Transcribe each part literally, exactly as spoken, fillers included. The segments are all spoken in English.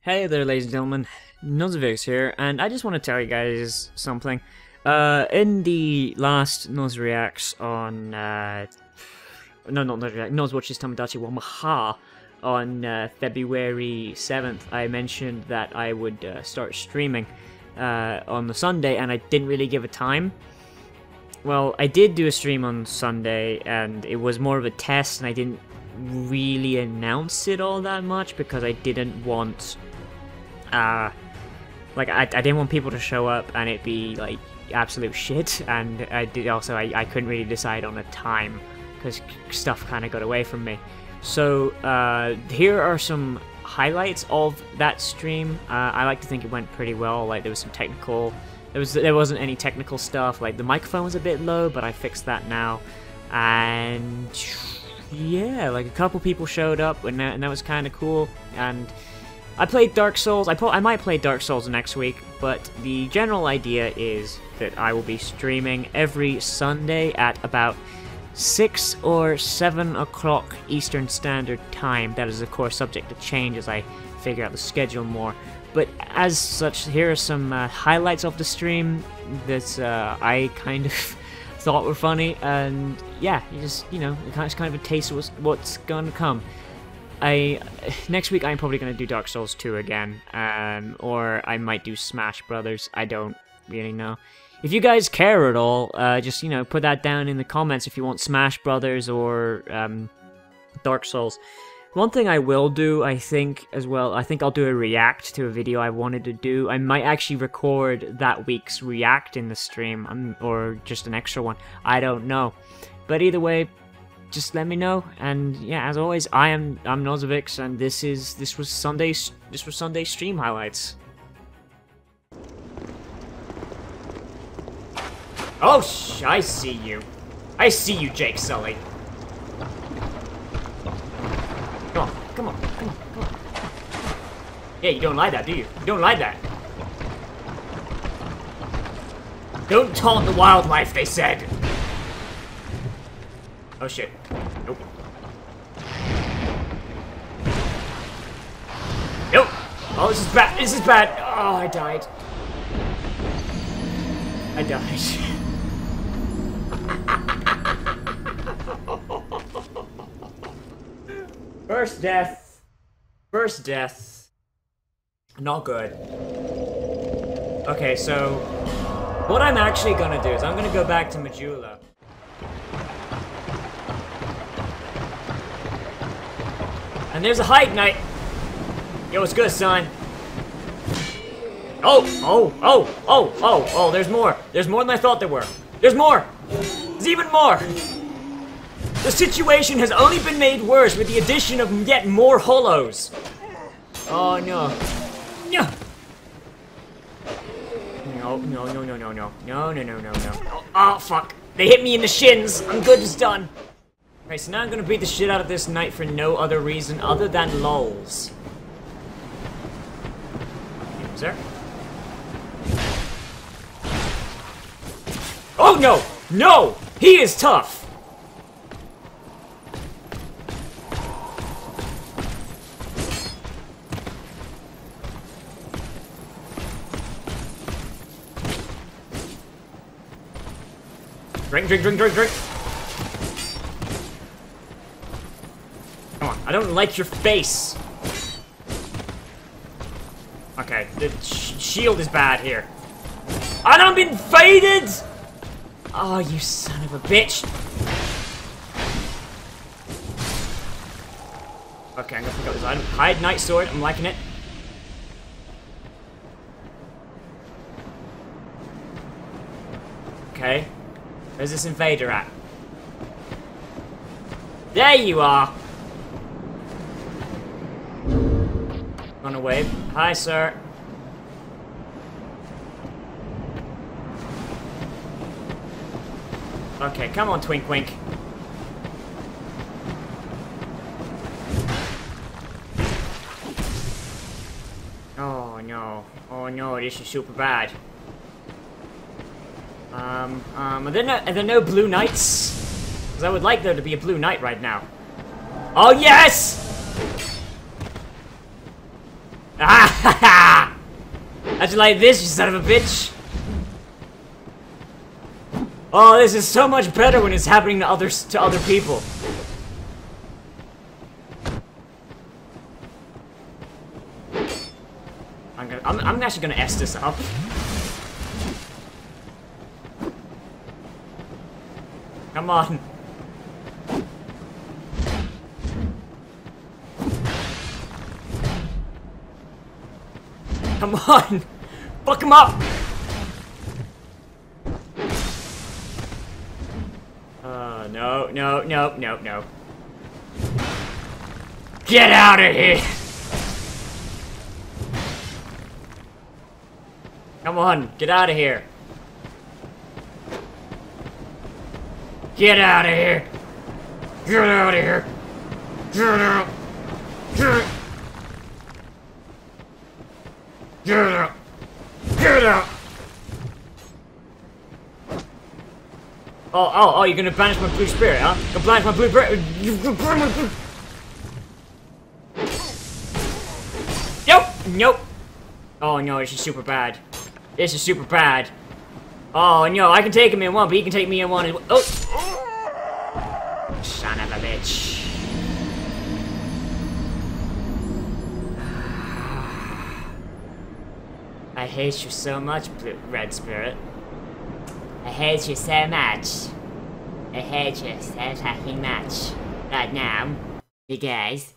Hey there, ladies and gentlemen, Nozavix here, and I just want to tell you guys something. Uh, in the last Noz Reacts on, uh, no, not Noz Reacts, Noz Watches Tomodachi wa Maha on uh, February seventh, I mentioned that I would uh, start streaming uh, on the Sunday, and I didn't really give a time. Well, I did do a stream on Sunday, and it was more of a test, and I didn't really announce it all that much because I didn't want... Uh, like, I, I didn't want people to show up and it be, like, absolute shit, and I did also, I, I couldn't really decide on a time, because stuff kind of got away from me. So, uh, here are some highlights of that stream. Uh, I like to think it went pretty well. Like, there was some technical, there, was, there wasn't any technical stuff, like, the microphone was a bit low, but I fixed that now, and yeah, like, a couple people showed up, and that, and that was kind of cool, and I played Dark Souls. I, I might play Dark Souls next week, but the general idea is that I will be streaming every Sunday at about six or seven o'clock Eastern Standard Time. That is, of course, subject to change as I figure out the schedule more. But as such, here are some uh, highlights of the stream that uh, I kind of thought were funny, and yeah, you just, you know, it's kind of a taste of what's, what's gonna come. I next week I'm probably gonna do Dark Souls two again, um, or I might do Smash Brothers. I don't really know. If you guys care at all, uh, just, you know, put that down in the comments if you want Smash Brothers or um, Dark Souls. One thing I will do, I think, as well, I think I'll do a react to a video I wanted to do. I might actually record that week's react in the stream, um, or just an extra one. I don't know. But either way, just let me know. And yeah, as always, I am I'm Nozavix, and this is this was Sunday's this was Sunday stream highlights. Oh, sh I see you. I see you, Jake Sully. Come on, come on, come on, come on. Yeah, you don't like that, do you? You don't like that. Don't taunt the wildlife, they said. Oh shit. Nope. Nope. Oh, this is bad. This is bad. Oh, I died. I died. First death. First death. Not good. Okay, so what I'm actually gonna do is I'm gonna go back to Majula. And there's a hike knight. Yo, what's good, son? Oh, oh, oh, oh, oh, oh, there's more. There's more than I thought there were. There's more. There's even more. The situation has only been made worse with the addition of yet more hollows. Oh, no. No. No, no, no, no, no, no. No, no, no, no, no. Oh, oh, fuck. They hit me in the shins. I'm good as done. Okay, so now I'm gonna beat the shit out of this knight for no other reason other than lols. Sir? Oh no! No! He is tough! Drink, drink, drink, drink, drink! Come on, I don't like your face. Okay, the sh shield is bad here. And I'm invaded! Oh, you son of a bitch. Okay, I'm gonna pick up this item. Hide Knight Sword, I'm liking it. Okay. Where's this invader at? There you are! On a wave. Hi, sir. Okay, come on, Twink Wink. Oh no. Oh no, this is super bad. Um, um, are there no, are there no blue knights? Because I would like there to be a blue knight right now. Oh yes! Ah ha ha! How'd you like this, you son of a bitch? Oh, this is so much better when it's happening to others to other people. I'm gonna I'm, I'm actually gonna S this up. Come on. Come on! Fuck him up! Uh, no, no, no, no, no. Get out of here! Come on, get out of here. Get out of here! Get out of here! Get out! Get Get out! Get out! Oh, oh, oh, you're gonna banish my blue spirit, huh? You're gonna banish my blue spirit? You can burn my blue... Nope! Nope! Oh no, this is super bad. This is super bad. Oh no, I can take him in one, but he can take me in one as well. Oh! Son of a bitch. I hate you so much, blue, red spirit. I hate you so much. I hate you so fucking much. Right now, because...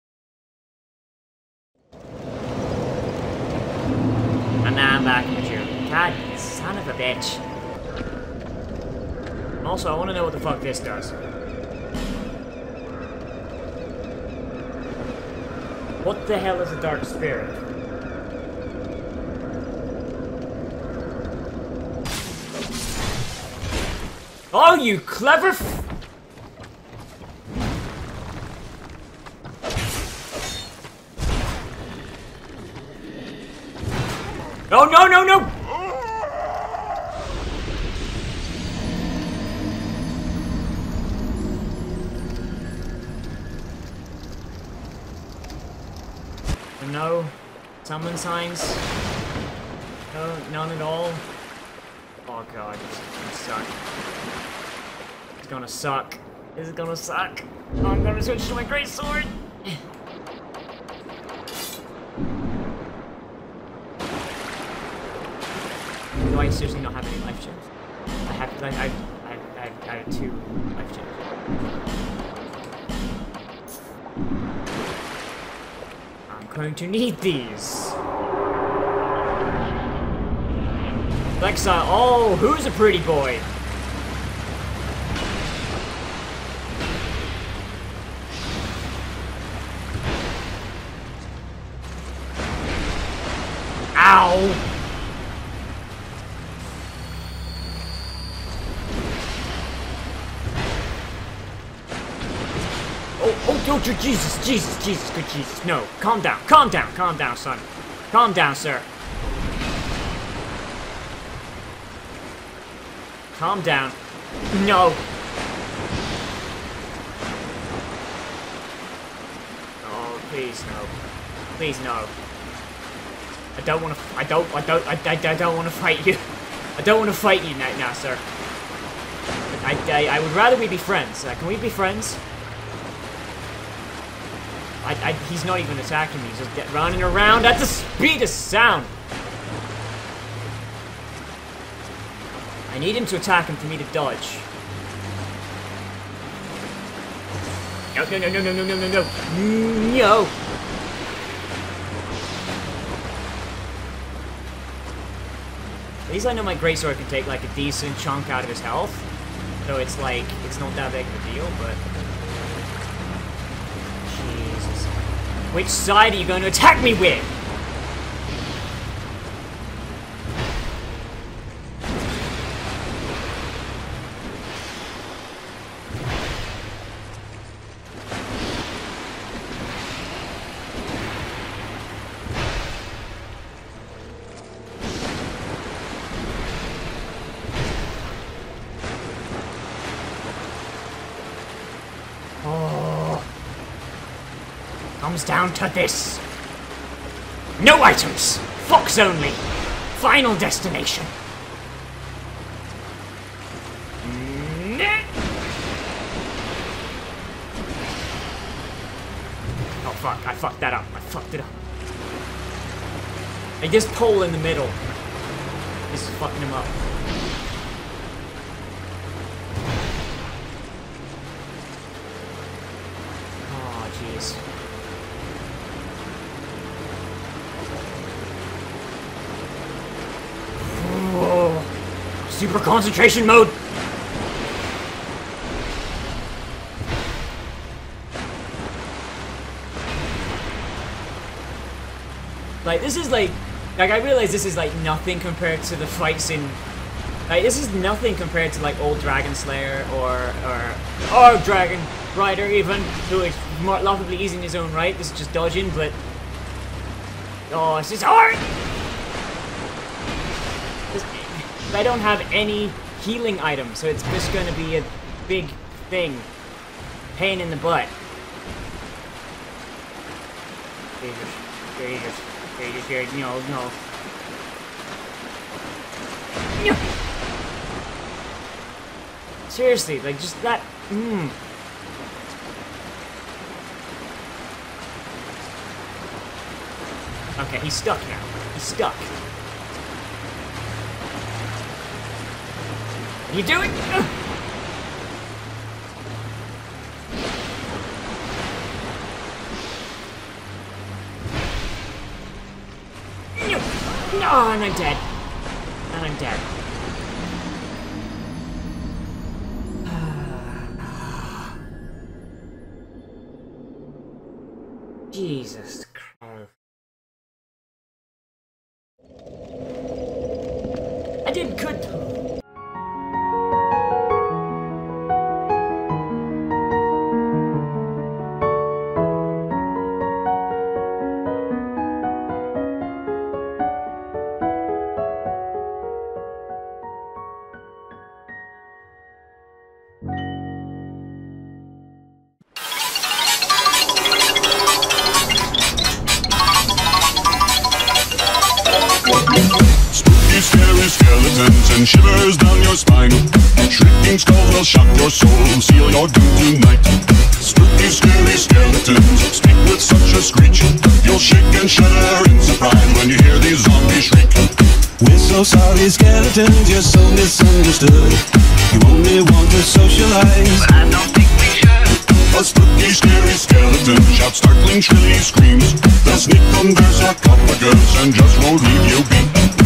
And now I'm back with you. God, son of a bitch. Also, I want to know what the fuck this does. What the hell is a dark spirit? Oh, you clever f- Oh, no, no, no! No summon signs? No, none at all? Oh god, this is gonna suck. It's gonna suck. This is gonna suck. Oh, I'm gonna switch to my great sword! Do I seriously not have any life chips? I have, I, I, I, I, I have two life chips. I'm going to need these. Lexa, oh, who's a pretty boy? Ow! Oh, oh, oh, Jesus, Jesus, Jesus, good Jesus. No, calm down, calm down, calm down, son. Calm down, sir. Calm down. No. Oh, please, no. Please, no. I don't want to, I don't, I don't, I, I, I don't want to fight you. I don't want to fight you now, now sir. I, I, I would rather we be friends. Uh, can we be friends? I, I, he's not even attacking me. He's just get running around at the speed of sound. I need him to attack him for me to dodge. No, no, no, no, no, no, no, no, no. No. At least I know my greatsword can take like a decent chunk out of his health. So it's like, it's not that big of a deal, but... Jesus. Which side are you going to attack me with? Comes down to this. No items! Fox only! Final destination! Oh fuck, I fucked that up. I fucked it up. Like this pole in the middle. This is fucking him up. Oh, jeez. Whoa. Super concentration mode! Like, this is like, like, I realize this is like nothing compared to the fights in, like, this is nothing compared to like old Dragon Slayer or, or, or Dragon Rider even, who is more, laughably easy in his own right. This is just dodging, but, oh, this is hard! This, I don't have any healing items, so it's just gonna be a big thing. Pain in the butt. Jesus, Jesus. Just here, no, no. Seriously, like just that. Mm. Okay, he's stuck now. He's stuck. You do it. Ugh. No, and I'm dead. And I'm dead. Jesus Christ. I did good. Scary skeletons and shivers down your spine. Shrieking skulls will shock your soul, seal your doom tonight. Spooky, scary skeletons speak with such a screech. You'll shake and shudder in surprise when you hear these zombies shriek. We're so sorry, skeletons, you're so misunderstood. You only want to socialize, but I don't think we should. A spooky, scary skeleton shouts startling, shrilly screams. They'll sneak under sarcophagus and just won't leave you be.